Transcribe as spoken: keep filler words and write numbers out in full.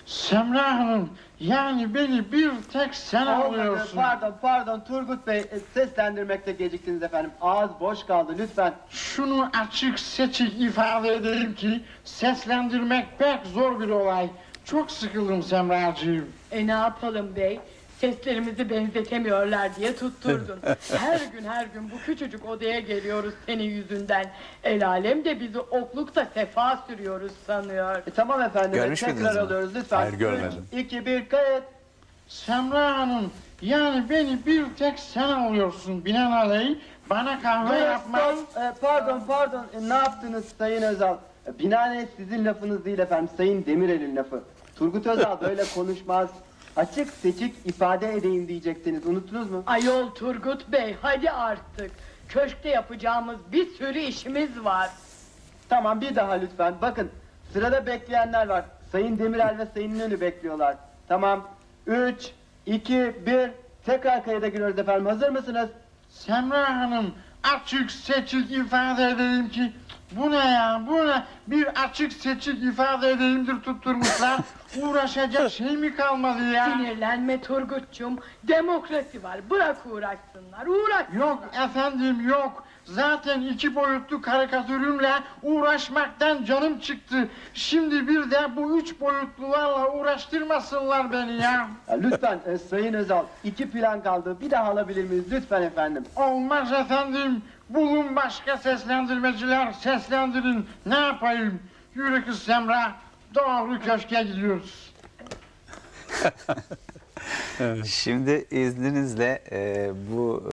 Semra Hanım, yani beni bir tek sen alıyorsun. Pardon, pardon Turgut Bey, seslendirmekte geciktiniz efendim. Ağız boş kaldı, lütfen. Şunu açık seçik ifade ederim ki seslendirmek pek zor bir olay. Çok sıkıldım Semracığım. E ne yapalım bey? Seslerimizi benzetemiyorlar diye tutturdun. Her gün her gün bu küçücük odaya geliyoruz senin yüzünden. El alem de bizi oklukta sefa sürüyoruz sanıyor. E, tamam efendim, Görmüş tekrar müydünüz alıyoruz lütfen. Hayır, görmedim. üç, iki, bir, kayıt. Semra Hanım, yani beni bir tek sen alıyorsun binaenaleyh. Bana kahve yapmak... E, pardon, pardon, e, ne yaptınız Sayın Özal? E, binaenaleyh sizin lafınız değil efendim, Sayın Demirel'in lafı. Turgut Özal böyle konuşmaz. Açık seçik ifade edeyim diyecektiniz, unuttunuz mu? Ayol Turgut Bey, hadi artık. Köşkte yapacağımız bir sürü işimiz var. Tamam, bir daha lütfen. Bakın, sırada bekleyenler var. Sayın Demirel ve Sayın İnönü bekliyorlar. Tamam, üç, iki, bir, tekrar kayıda giriyoruz efendim. Hazır mısınız? Semra Hanım, açık seçik ifade edeyim ki... Bu ne ya, bu ne? Bir açık seçik ifade edeyimdir tutturmuşlar. Uğraşacak şey mi kalmadı ya? Sinirlenme Turgut'cum. Demokrasi var, bırak uğraşsınlar, uğraş. Yok efendim, yok. Zaten iki boyutlu karikatürümle uğraşmaktan canım çıktı. Şimdi bir de bu üç boyutlularla uğraştırmasınlar beni ya. Ya lütfen e, Sayın Özal, iki plan kaldı. Bir daha alabilir miyiz lütfen efendim? Olmaz efendim. Bulun başka seslendirmeciler, seslendirin. Ne yapayım? Yürü kız Semra, doğru köşke gidiyoruz. Şimdi izninizle e, bu